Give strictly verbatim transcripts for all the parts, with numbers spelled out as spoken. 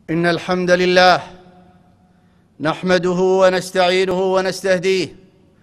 إن الحمد لله نحمده ونستعينه ونستهديه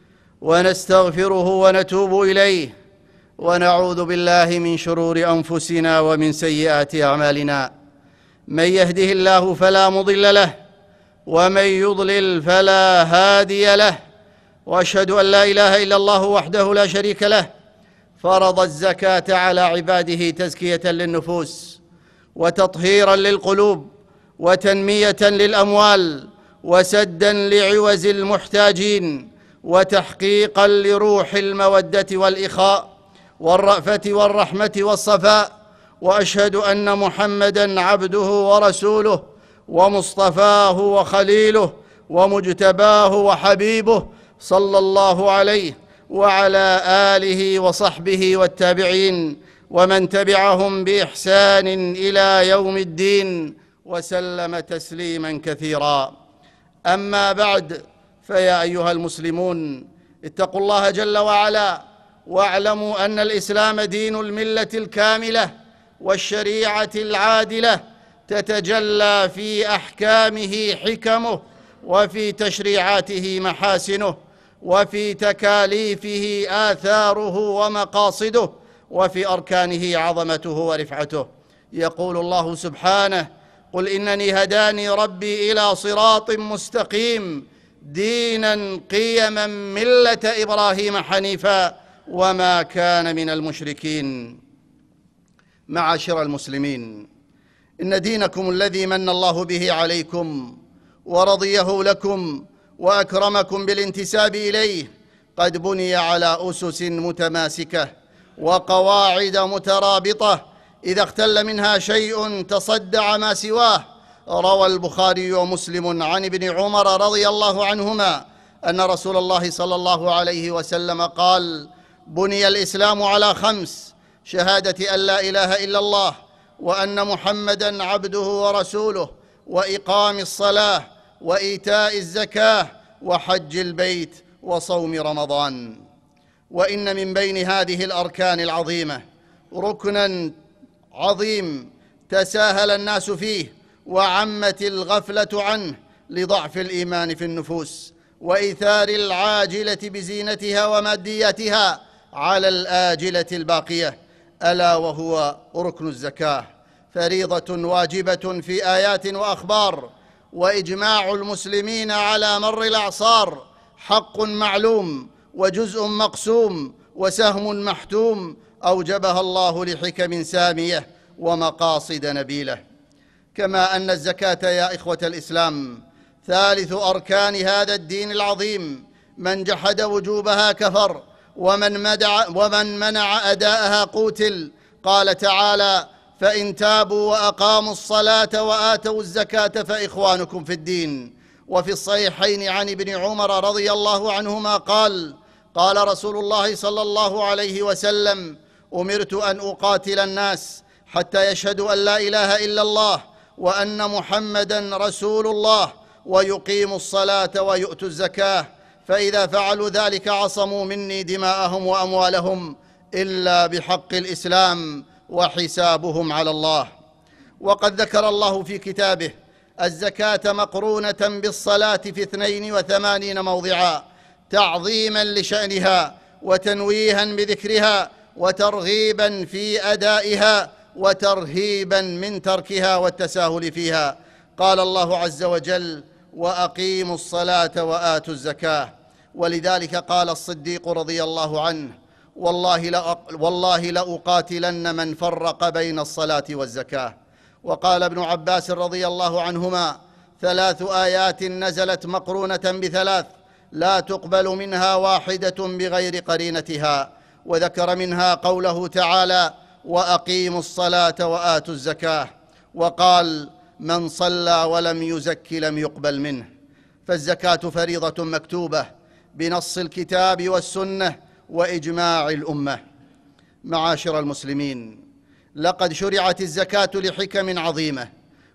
ونستغفره ونتوب إليه، ونعوذ بالله من شرور أنفسنا ومن سيئات أعمالنا. من يهده الله فلا مضل له، ومن يضلل فلا هادي له. وأشهد أن لا إله إلا الله وحده لا شريك له، فرض الزكاة على عباده تزكية للنفوس وتطهيرا للقلوب وتنمية للأموال وسدا لعوز المحتاجين وتحقيقا لروح المودة والإخاء والرأفة والرحمة والصفاء. وأشهد أن محمدًا عبده ورسوله ومصطفاه وخليله ومجتباه وحبيبه، صلى الله عليه وعلى آله وصحبه والتابعين ومن تبعهم بإحسان إلى يوم الدين، وسلم تسليماً كثيراً. أما بعد، فيا أيها المسلمون، اتقوا الله جل وعلا، واعلموا أن الإسلام دين الملة الكاملة والشريعة العادلة، تتجلى في أحكامه حكمه، وفي تشريعاته محاسنه، وفي تكاليفه آثاره ومقاصده، وفي أركانه عظمته ورفعته. يقول الله سبحانه: قل إنني هداني ربي إلى صراط مستقيم ديناً قيماً ملة إبراهيم حنيفاً وما كان من المشركين. معاشر المسلمين، إن دينكم الذي من الله به عليكم ورضيه لكم وأكرمكم بالانتساب إليه قد بني على أسس متماسكة وقواعد مترابطة، إذا اختل منها شيء تصدع ما سواه. روى البخاري ومسلم عن ابن عمر رضي الله عنهما أن رسول الله صلى الله عليه وسلم قال: بني الإسلام على خمس: شهادة أن لا إله إلا الله، وأن محمدًا عبده ورسوله، وإقام الصلاة، وإيتاء الزكاة، وحج البيت، وصوم رمضان. وإن من بين هذه الأركان العظيمة ركناً عظيم تساهل الناس فيه وعمت الغفلة عنه لضعف الإيمان في النفوس وإيثار العاجلة بزينتها ومادياتها على الآجلة الباقية، ألا وهو ركن الزكاة، فريضة واجبة في آيات وأخبار، وإجماع المسلمين على مر الأعصار، حق معلوم وجزء مقسوم وسهم محتوم، أوجبها الله لحكم سامية ومقاصد نبيلة. كما أن الزكاة يا إخوة الإسلام ثالث أركان هذا الدين العظيم، من جحد وجوبها كفر، ومن, مدع ومن منع أداءها قوتل. قال تعالى: فإن تابوا وأقاموا الصلاة وآتوا الزكاة فإخوانكم في الدين. وفي الصحيحين عن ابن عمر رضي الله عنهما قال: قال رسول الله صلى الله عليه وسلم: أمرت أن أقاتل الناس حتى يشهدوا أن لا إله إلا الله وأن محمدًا رسول الله ويقيموا الصلاة ويؤتوا الزكاة، فإذا فعلوا ذلك عصموا مني دماءهم وأموالهم إلا بحق الإسلام وحسابهم على الله. وقد ذكر الله في كتابه الزكاة مقرونة بالصلاة في اثنين وثمانين موضعا، تعظيماً لشأنها وتنويهاً بذكرها وترغيباً في أدائها وترهيباً من تركها والتساهل فيها. قال الله عز وجل: وأقيموا الصلاة وآتوا الزكاة. ولذلك قال الصديق رضي الله عنه: والله لأق... والله لأقاتلن من فرق بين الصلاة والزكاة. وقال ابن عباس رضي الله عنهما: ثلاث آيات نزلت مقرونة بثلاث لا تقبل منها واحدة بغير قرينتها. وذكر منها قوله تعالى: وأقيموا الصلاة وآتوا الزكاة، وقال: من صلى ولم يزك لم يقبل منه. فالزكاة فريضة مكتوبة بنص الكتاب والسنة وإجماع الأمة. معاشر المسلمين، لقد شرعت الزكاة لحكم عظيمة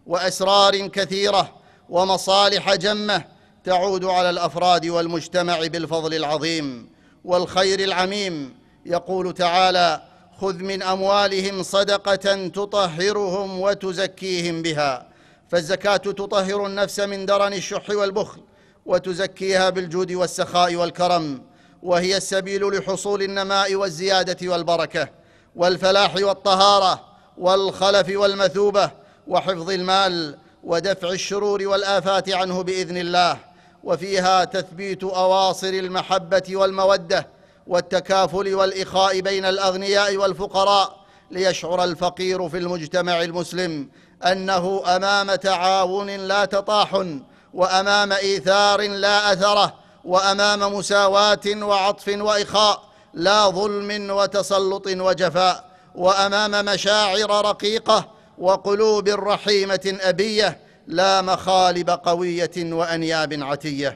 وأسرار كثيرة ومصالح جمة تعود على الأفراد والمجتمع بالفضل العظيم والخير العميم. يقول تعالى: خذ من أموالهم صدقة تطهرهم وتزكيهم بها. فالزكاة تطهر النفس من درن الشح والبخل وتزكيها بالجود والسخاء والكرم، وهي السبيل لحصول النماء والزيادة والبركة والفلاح والطهارة والخلف والمثوبة وحفظ المال ودفع الشرور والآفات عنه بإذن الله. وفيها تثبيت أواصر المحبة والمودة والتكافل والإخاء بين الأغنياء والفقراء، ليشعر الفقير في المجتمع المسلم أنه أمام تعاون لا تطاحن، وأمام إيثار لا أثره، وأمام مساواة وعطف وإخاء لا ظلم وتسلط وجفاء، وأمام مشاعر رقيقة وقلوب رحيمة أبية لا مخالب قوية وأنياب عتية.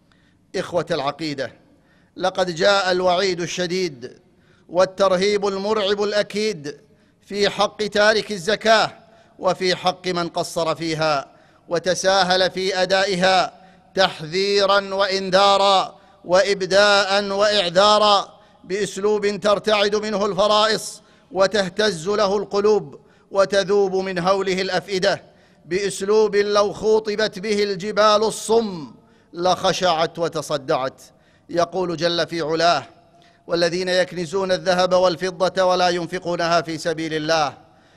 إخوة العقيدة، لقد جاء الوعيد الشديد والترهيب المرعب الأكيد في حق تارك الزكاة وفي حق من قصر فيها وتساهل في أدائها، تحذيراً وإنذاراً وإبداءً وإعذاراً، بأسلوب ترتعد منه الفرائص وتهتز له القلوب وتذوب من هوله الأفئدة، بأسلوب لو خوطبت به الجبال الصم لخشعت وتصدعت. يقول جل في علاه: والذين يكنزون الذهب والفضة ولا ينفقونها في سبيل الله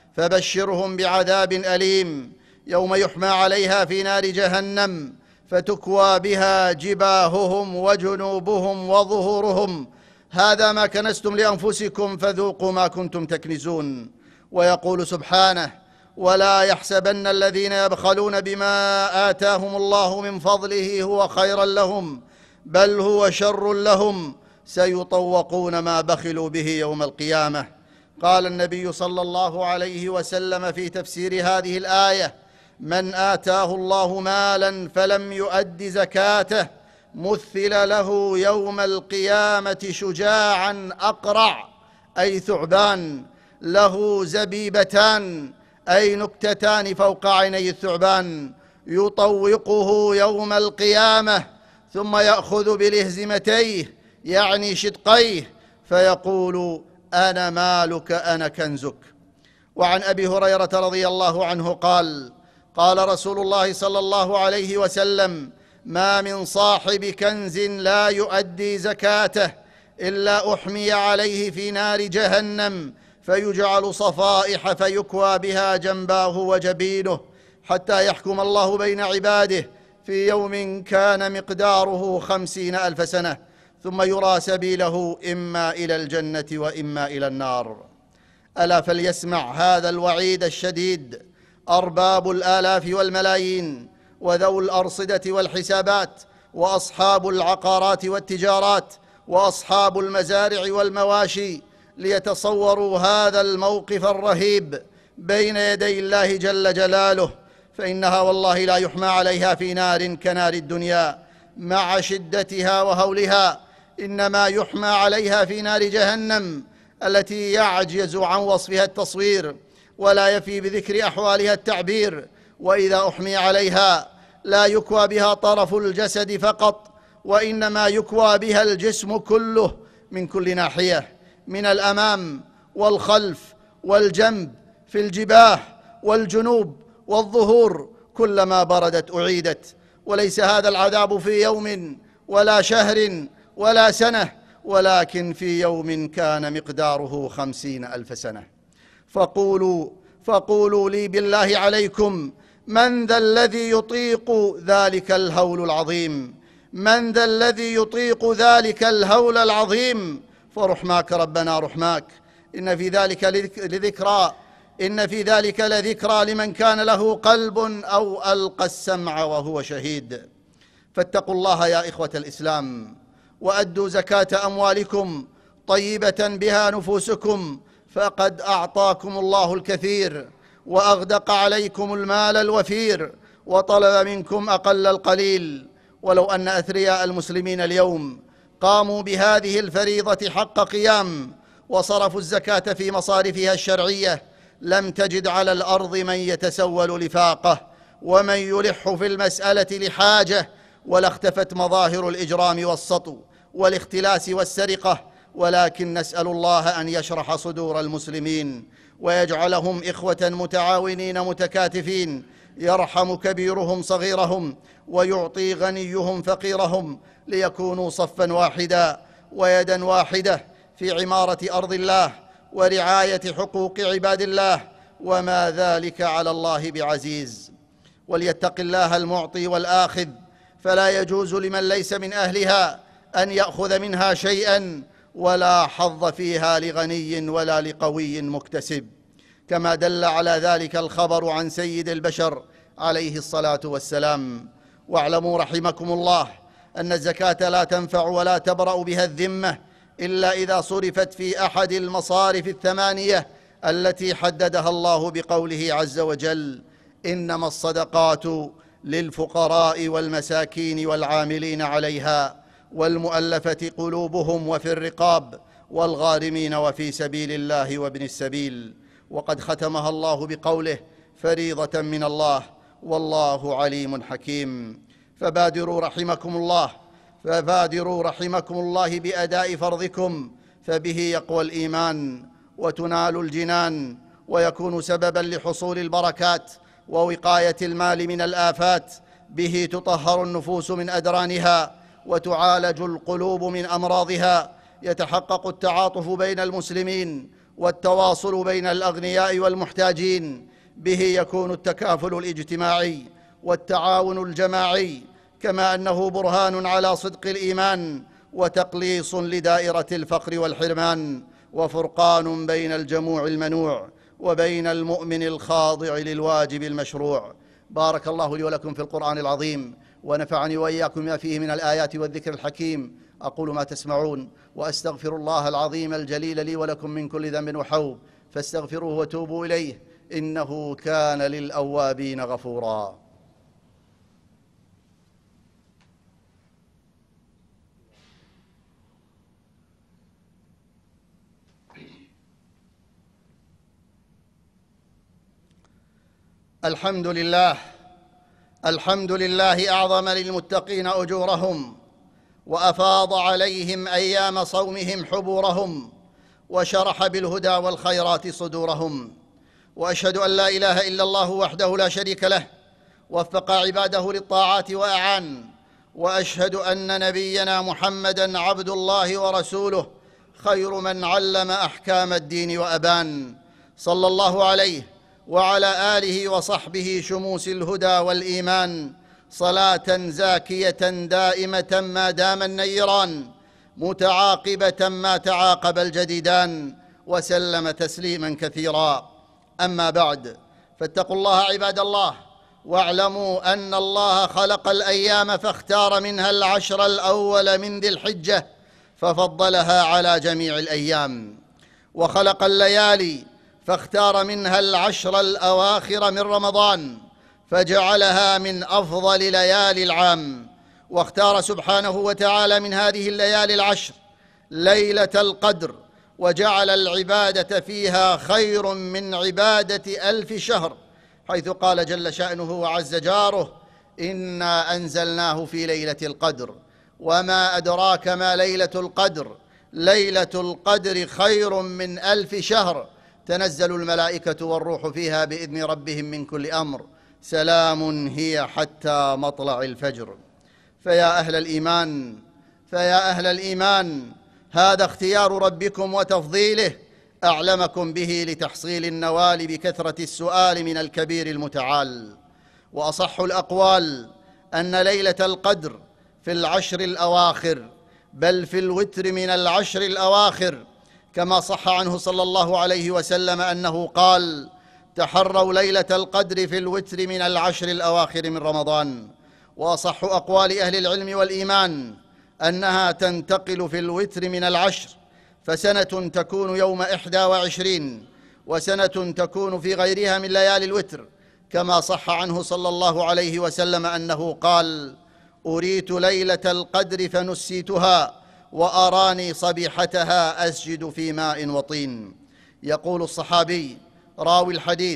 فبشرهم بعذاب أليم يوم يحمى عليها في نار جهنم فتكوى بها جباههم وجنوبهم وظهورهم هذا ما كنزتم لأنفسكم فذوقوا ما كنتم تكنزون. ويقول سبحانه: ولا يحسبن الذين يبخلون بما آتاهم الله من فضله هو خيرا لهم بل هو شر لهم سيطوقون ما بخلوا به يوم القيامة. قال النبي صلى الله عليه وسلم في تفسير هذه الآية: من آتاه الله مالا فلم يؤد زكاته مثل له يوم القيامة شجاعا أقرع، أي ثعبان، له زبيبتان أي نكتتان فوق عيني الثعبان، يطوقه يوم القيامة ثم يأخذ بلهزمتيه يعني شدقيه فيقول: أنا مالك أنا كنزك. وعن أبي هريرة رضي الله عنه قال: قال رسول الله صلى الله عليه وسلم: ما من صاحب كنز لا يؤدي زكاته إلا أحمي عليه في نار جهنم فيجعل صفائح فيكوى بها جنباه وجبينه حتى يحكم الله بين عباده في يوم كان مقداره خمسين ألف سنة ثم يرى سبيله إما إلى الجنة وإما إلى النار. ألا فليسمع هذا الوعيد الشديد أرباب الآلاف والملايين وذو الأرصدة والحسابات وأصحاب العقارات والتجارات وأصحاب المزارع والمواشي، ليتصوروا هذا الموقف الرهيب بين يدي الله جل جلاله، فإنها والله لا يحمى عليها في نار كنار الدنيا مع شدتها وهولها، إنما يحمى عليها في نار جهنم التي يعجز عن وصفها التصوير ولا يفي بذكر أحوالها التعبير. وإذا أحمي عليها لا يكوى بها طرف الجسد فقط، وإنما يكوى بها الجسم كله من كل ناحية، من الأمام والخلف والجنب، في الجباه والجنوب والظهور، كلما بردت أعيدت. وليس هذا العذاب في يوم ولا شهر ولا سنة، ولكن في يوم كان مقداره خمسين ألف سنة. فقولوا فقولوا لي بالله عليكم: من ذا الذي يطيق ذلك الهول العظيم؟ من ذا الذي يطيق ذلك الهول العظيم؟ فرحماك ربنا رحماك، إن في ذلك لذكرى إن في ذلك لذكرى لمن كان له قلب أو ألقى السمع وهو شهيد. فاتقوا الله يا إخوة الإسلام، وأدوا زكاة أموالكم طيبة بها نفوسكم، فقد أعطاكم الله الكثير وأغدق عليكم المال الوفير وطلب منكم أقل القليل. ولو أن أثرياء المسلمين اليوم قاموا بهذه الفريضة حق قيام وصرفوا الزكاة في مصارفها الشرعية لم تجد على الأرض من يتسول لفاقه ومن يلح في المسألة لحاجة، ولا اختفت مظاهر الإجرام والسطو والاختلاس والسرقة. ولكن نسأل الله أن يشرح صدور المسلمين ويجعلهم إخوة متعاونين متكاتفين يرحم كبيرهم صغيرهم ويعطي غنيهم فقيرهم ليكونوا صفا واحدا ويدا واحدة في عمارة أرض الله ورعاية حقوق عباد الله، وما ذلك على الله بعزيز. وليتق الله المعطي والآخذ، فلا يجوز لمن ليس من أهلها أن يأخذ منها شيئا، ولا حظ فيها لغني ولا لقوي مكتسب، كما دل على ذلك الخبر عن سيد البشر عليه الصلاة والسلام. واعلموا رحمكم الله أن الزكاة لا تنفع ولا تبرأ بها الذمة إلا إذا صرفت في أحد المصارف الثمانية التي حددها الله بقوله عز وجل: إنما الصدقات للفقراء والمساكين والعاملين عليها والمؤلفة قلوبهم وفي الرقاب والغارمين وفي سبيل الله وابن السبيل. وقد ختمها الله بقوله: فريضة من الله والله عليم حكيم. فبادروا رحمكم الله فبادروا رحمكم الله بأداء فرضكم، فبه يقوى الإيمان وتنال الجنان، ويكون سببا لحصول البركات ووقاية المال من الآفات. به تطهر النفوس من أدرانها وتعالج القلوب من أمراضها، يتحقق التعاطف بين المسلمين والتواصل بين الأغنياء والمحتاجين. به يكون التكافل الاجتماعي والتعاون الجماعي، كما أنه برهان على صدق الإيمان وتقليص لدائرة الفقر والحرمان، وفرقان بين الجموع المنوع وبين المؤمن الخاضع للواجب المشروع. بارك الله لي ولكم في القرآن العظيم، ونفعني وإياكم ما فيه من الآيات والذكر الحكيم. أقول ما تسمعون، وأستغفر الله العظيم الجليل لي ولكم من كل ذنب وحوب، فاستغفروه وتوبوا إليه، إنه كان للأوابين غفورا. الحمد لله الحمد لله أعظم للمتقين أجورهم، وأفاض عليهم أيام صومهم حبورهم، وشرح بالهدى والخيرات صدورهم. وأشهد أن لا إله إلا الله وحده لا شريك له، وفق عباده للطاعات وأعان. وأشهد أن نبينا محمدًا عبد الله ورسوله، خير من علم أحكام الدين وأبان، صلى الله عليه وعلى آله وصحبه شموس الهدى والإيمان، صلاة زاكية دائمة ما دام النيران، متعاقبة ما تعاقب الجديدان، وسلم تسليما كثيرا. أما بعد، فاتقوا الله عباد الله، واعلموا أن الله خلق الأيام فاختار منها العشر الأول من ذي الحجة ففضلها على جميع الأيام، وخلق الليالي فاختار منها العشر الأواخر من رمضان فجعلها من أفضل ليالي العام. واختار سبحانه وتعالى من هذه الليالي العشر ليلة القدر، وجعل العبادة فيها خير من عبادة ألف شهر، حيث قال جل شأنه وعز جاره: إنا أنزلناه في ليلة القدر وما أدراك ما ليلة القدر، ليلة القدر خير من ألف شهر، تنزل الملائكة والروح فيها بإذن ربهم من كل أمر، سلام هي حتى مطلع الفجر. فيا أهل الإيمان فيا أهل الإيمان هذا اختيار ربكم وتفضيله، أعلمكم به لتحصيل النوال بكثرة السؤال من الكبير المتعال. وأصح الأقوال أن ليلة القدر في العشر الأواخر، بل في الوتر من العشر الأواخر، كما صح عنه صلى الله عليه وسلم أنه قال: تحروا ليلة القدر في الوتر من العشر الأواخر من رمضان. وأصح أقوال أهل العلم والإيمان أنها تنتقل في الوتر من العشر، فسنة تكون يوم إحدى وعشرين، وسنة تكون في غيرها من ليالي الوتر، كما صح عنه صلى الله عليه وسلم أنه قال: أريت ليلة القدر فنسيتها، وأراني صبيحتها أسجد في ماء وطين. يقول الصحابي راوي الحديث: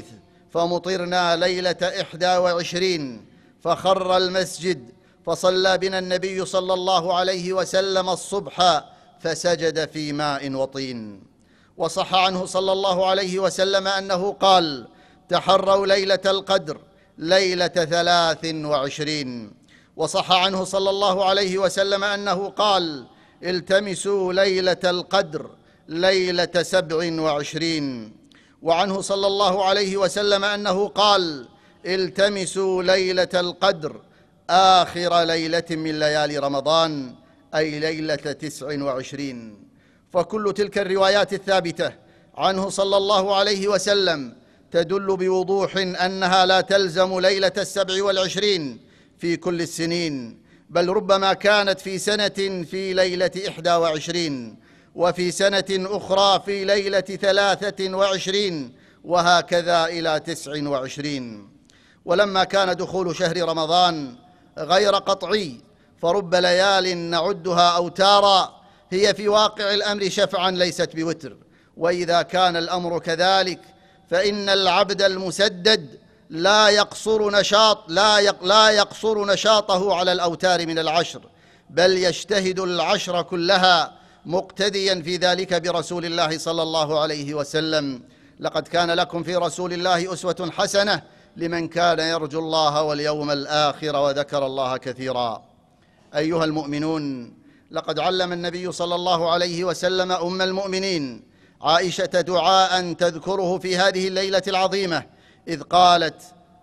فمطرنا ليلة إحدى وعشرين فخر المسجد، فصلى بنا النبي صلى الله عليه وسلم الصبح فسجد في ماء وطين. وصح عنه صلى الله عليه وسلم أنه قال: تحروا ليلة القدر ليلة ثلاث وعشرين. وصح عنه صلى الله عليه وسلم أنه قال: التمسوا ليلة القدر ليلة سبع وعشرين. وعنه صلى الله عليه وسلم أنه قال: التمسوا ليلة القدر آخر ليلة من ليالي رمضان، أي ليلة تسع وعشرين. فكل تلك الروايات الثابتة عنه صلى الله عليه وسلم تدل بوضوح أنها لا تلزم ليلة السبع والعشرين في كل السنين، بل ربما كانت في سنة في ليلة إحدى وعشرين، وفي سنة أخرى في ليلة ثلاثة وعشرين، وهكذا إلى تسع وعشرين. ولما كان دخول شهر رمضان غير قطعي، فرب ليال نعدها أوتارا هي في واقع الأمر شفعا ليست بوتر. وإذا كان الأمر كذلك فإن العبد المسدد لا يقصر نشاط لا لا يقصر نشاطه على الأوتار من العشر، بل يجتهد العشر كلها مقتديا في ذلك برسول الله صلى الله عليه وسلم. لقد كان لكم في رسول الله أسوة حسنة لمن كان يرجو الله واليوم الآخر وذكر الله كثيرا. أيها المؤمنون، لقد علم النبي صلى الله عليه وسلم أم المؤمنين عائشة دعاء تذكره في هذه الليلة العظيمة، إذ قالت: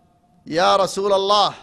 يا رسول الله،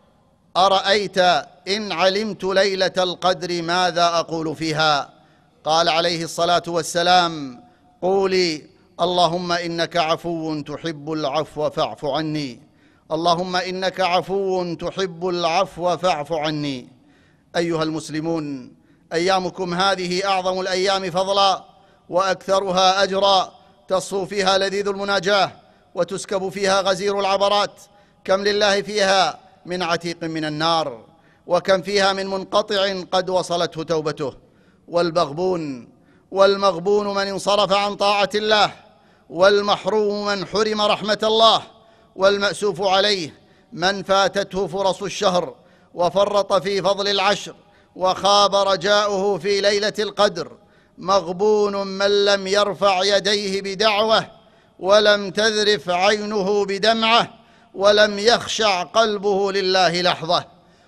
أرأيت إن علمت ليلة القدر ماذا أقول فيها؟ قال عليه الصلاة والسلام: قولي: اللهم إنك عفو تحب العفو فاعف عني، اللهم إنك عفو تحب العفو فاعف عني. أيها المسلمون، أيامكم هذه أعظم الأيام فضلا وأكثرها أجرا، تصفو فيها لذيذ المناجاة وتسكب فيها غزير العبرات. كم لله فيها من عتيق من النار، وكم فيها من منقطع قد وصلته توبته. والمغبون والمغبون من انصرف عن طاعة الله، والمحروم من حرم رحمة الله، والمأسوف عليه من فاتته فرص الشهر وفرط في فضل العشر وخاب رجاؤه في ليلة القدر. مغبون من لم يرفع يديه بدعوة، ولم تذرف عينه بدمعة، ولم يخشع قلبه لله لحظة.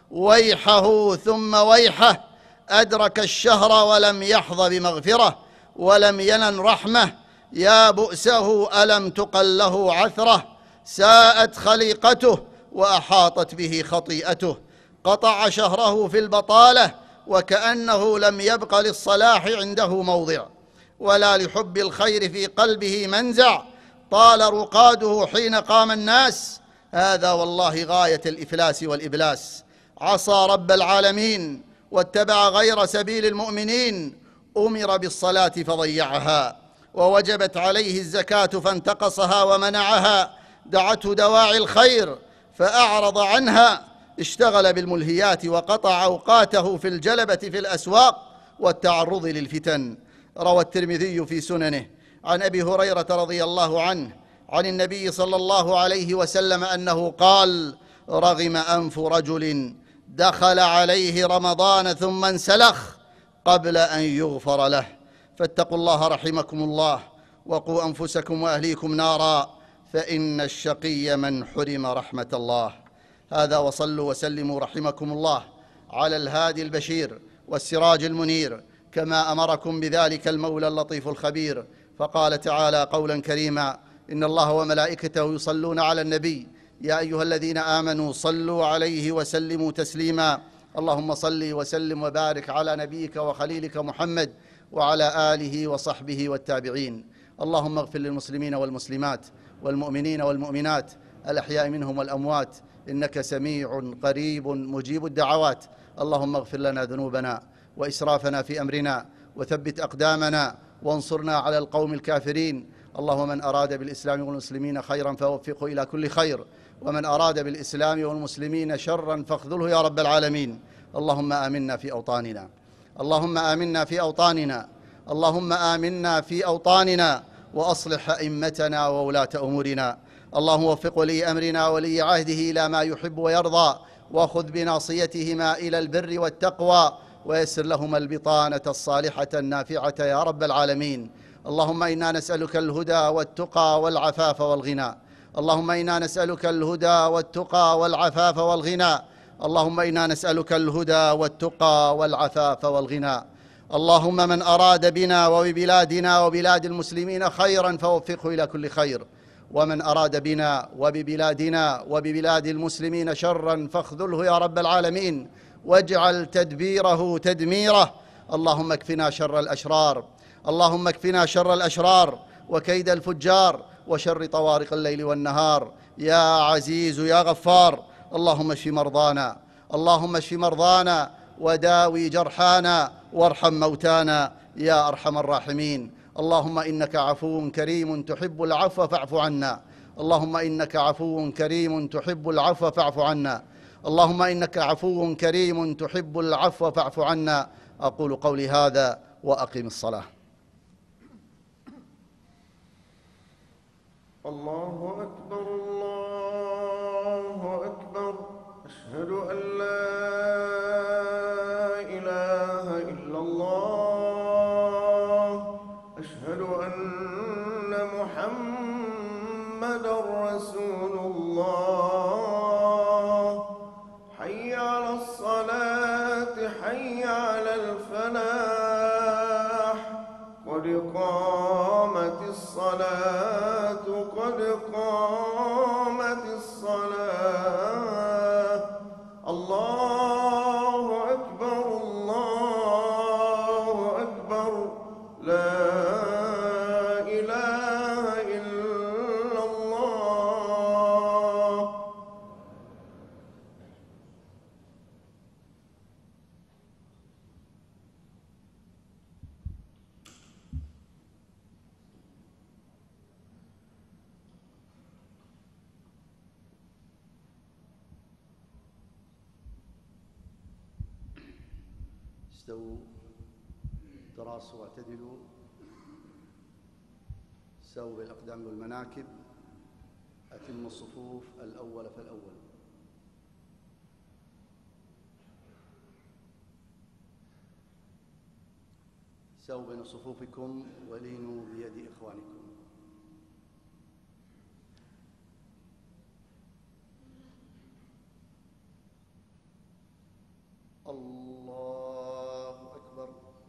ويحه ثم ويحه، أدرك الشهر ولم يحظ بمغفرة، ولم ينن رحمة. يا بؤسه ألم تقل له عثرة، ساءت خليقته وأحاطت به خطيئته. قطع شهره في البطالة، وكأنه لم يبق للصلاح عنده موضع، ولا لحب الخير في قلبه منزع. طال رقاده حين قام الناس. هذا والله غاية الإفلاس والإبلاس. عصى رب العالمين واتبع غير سبيل المؤمنين. أمر بالصلاة فضيعها، ووجبت عليه الزكاة فانتقصها ومنعها. دعته دواعي الخير فأعرض عنها. اشتغل بالملهيات وقطع أوقاته في الجلبة في الأسواق والتعرض للفتن. روى الترمذي في سننه عن أبي هريرة رضي الله عنه عن النبي صلى الله عليه وسلم أنه قال: رغم أنف رجل دخل عليه رمضان ثم انسلخ قبل أن يغفر له. فاتقوا الله رحمكم الله، وقوا أنفسكم وأهليكم نارا، فإن الشقي من حرم رحمة الله. هذا، وصلوا وسلموا رحمكم الله على الهادي البشير والسراج المنير، كما أمركم بذلك المولى اللطيف الخبير. فقال تعالى قولا كريما: إن الله وملائكته يصلون على النبي يا أيها الذين آمنوا صلوا عليه وسلموا تسليما. اللهم صل وسلم وبارك على نبيك وخليلك محمد وعلى آله وصحبه والتابعين. اللهم اغفر للمسلمين والمسلمات والمؤمنين والمؤمنات الأحياء منهم والأموات، إنك سميع قريب مجيب الدعوات. اللهم اغفر لنا ذنوبنا وإسرافنا في أمرنا، وثبت أقدامنا، وانصرنا على القوم الكافرين. اللهم من أراد بالإسلام والمسلمين خيرا فوفقه إلى كل خير، ومن أراد بالإسلام والمسلمين شرا فاخذله يا رب العالمين. اللهم آمنا في أوطاننا، اللهم آمنا في أوطاننا، اللهم آمنا في أوطاننا، وأصلح أئمتنا وولاة أمورنا. اللهم وفق ولي أمرنا ولي عهده إلى ما يحب ويرضى، وخذ بناصيتهما إلى البر والتقوى، ويسر لهما البطانة الصالحة النافعة يا رب العالمين. اللهم إنا نسألك الهدى والتقى والعفاف والغنى. اللهم إنا نسألك الهدى والتقى والعفاف والغنى اللهم إنا نسألك الهدى والتقى والعفاف والغنى. اللهم من أراد بنا وببلادنا وبلاد المسلمين خيرا فوفقه إلى كل خير، ومن أراد بنا وببلادنا وببلاد المسلمين شرا فاخذله يا رب العالمين، واجعل تدبيره تدميره. اللهم اكفنا شر الأشرار، اللهم اكفنا شر الأشرار وكيد الفجار وشر طوارق الليل والنهار يا عزيز يا غفار. اللهم اشف مرضانا، اللهم اشف مرضانا وداوي جرحانا وارحم موتانا يا أرحم الراحمين. اللهم إنك عفو كريم تحب العفو فاعف عنا، اللهم إنك عفو كريم تحب العفو فاعف عنا، اللهم إنك عفو كريم تحب العفو فاعف عنا. أقول قولي هذا وأقم الصلاة. الله أكبر الله أكبر، أشهد أن لا إله إلا الله، أشهد أن محمدًا رسول الله. حي على الصلاة حي على الفلاح، قد قامت الصلاة قد قامت الصلاة. الله أكبر الله أكبر، لا إله إلا الله. استووا، تراصوا واعتدلوا، سووا بالأقدام والمناكب، أتموا الصفوف الأول فالأول. سووا بين صفوفكم ولينوا بيد إخوانكم. الله أكبر.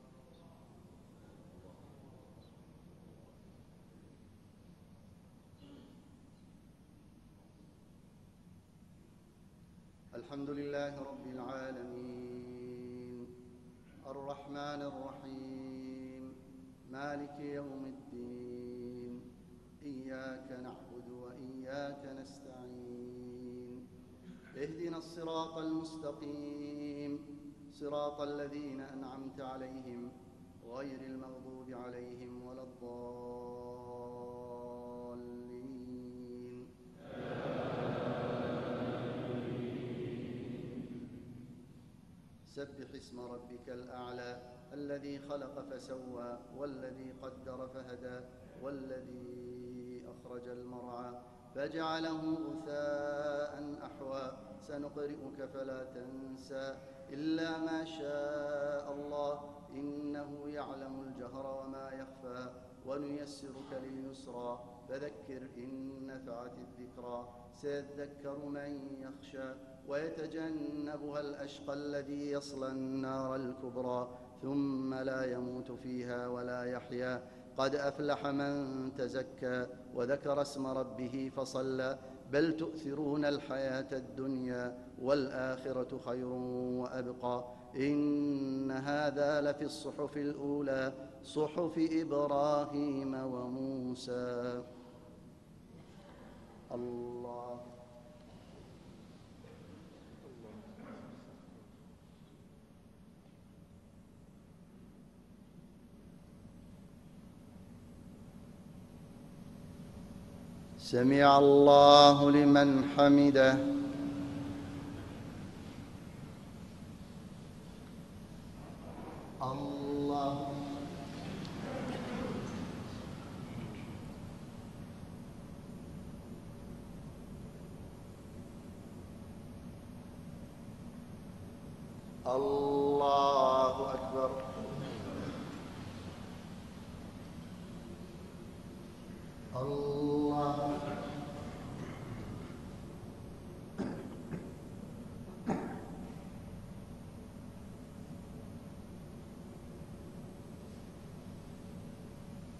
الحمد لله رب العالمين، الرحمن الرحيم، مالك يوم الدين، إياك نعبد وإياك نستعين، اهدنا الصراط المستقيم، صراط الذين أنعمت عليهم غير المغضوب عليهم ولا الضالين. سبح اسم ربك الأعلى الذي خلق فسوى والذي قدر فهدى والذي أخرج المرعى فجعله غثاء أحوى. سنقرئك فلا تنسى إلا ما شاء الله، إنه يعلم الجهر وما يخفى، ونيسرك لليسرى فذكر إن نفعت الذكرى. سيذكر من يخشى ويتجنبها الأشقى الذي يصلى النار الكبرى ثم لا يموت فيها ولا يحيا. قد أفلح من تزكى وذكر اسم ربه فصلى، بل تؤثرون الحياة الدنيا والآخرة خير وأبقى. إن هذا لفي الصحف الأولى، صحف إبراهيم وموسى. الله سمع الله لمن حمده. الله الله أكبر. الله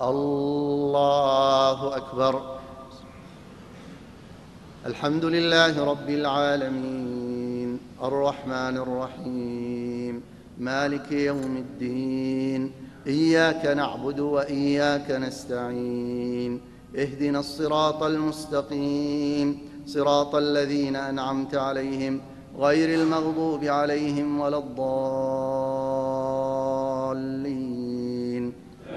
الله أكبر. الحمد لله رب العالمين الرحمن الرحيم مالك يوم الدين إياك نعبد وإياك نستعين اهدنا الصراط المستقيم صراط الذين أنعمت عليهم غير المغضوب عليهم ولا الضالين.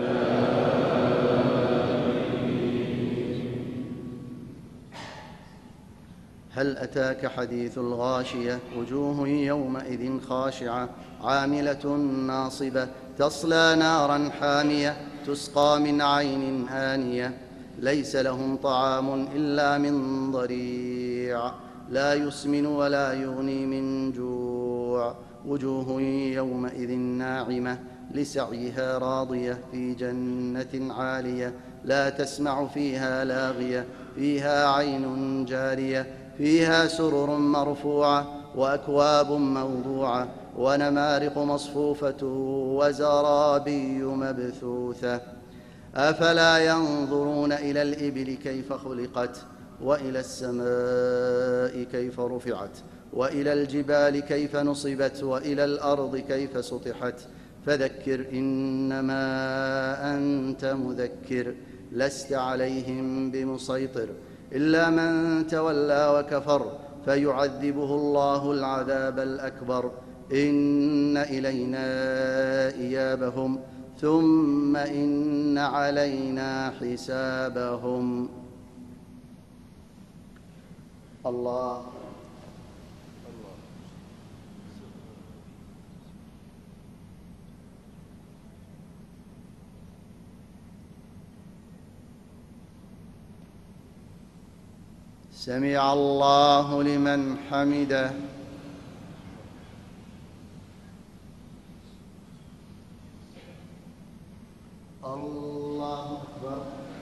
هل أتاك حديث الغاشية وجوه يومئذ خاشعة عاملة ناصبة تصلى نارا حامية تسقى من عين آنية ليس لهم طعام إلا من ضريع لا يسمن ولا يغني من جوع وجوه يومئذ ناعمة لسعيها راضية في جنة عالية لا تسمع فيها لاغية فيها عين جارية فيها سرر مرفوعة وأكواب موضوعة ونمارق مصفوفة وزرابي مبثوثة أفلا ينظرون إلى الإبل كيف خلقت وإلى السماء كيف رفعت وإلى الجبال كيف نصبت وإلى الأرض كيف سطحت فذكر إنما أنت مذكر لست عليهم بمسيطر إلا من تولى وكفر فيعذبه الله العذاب الأكبر إن إلينا إيابهم ثم إن علينا حسابهم. الله سمع الله لمن حمده. الله أكبر.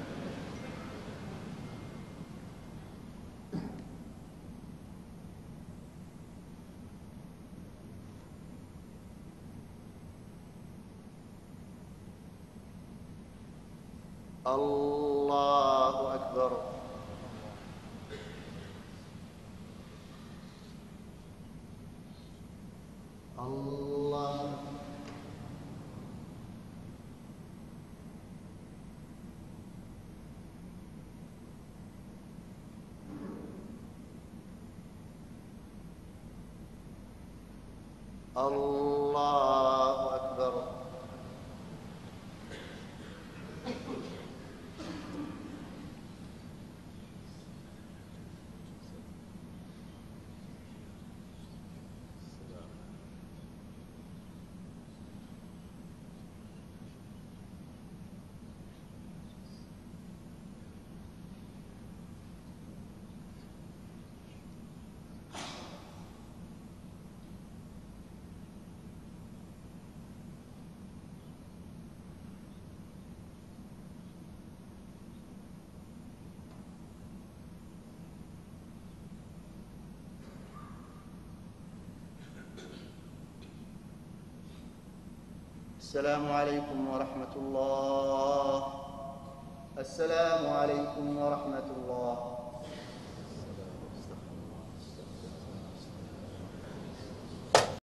الله أكبر. الله الله أكبر. السلام عليكم ورحمة الله. السلام عليكم ورحمة الله.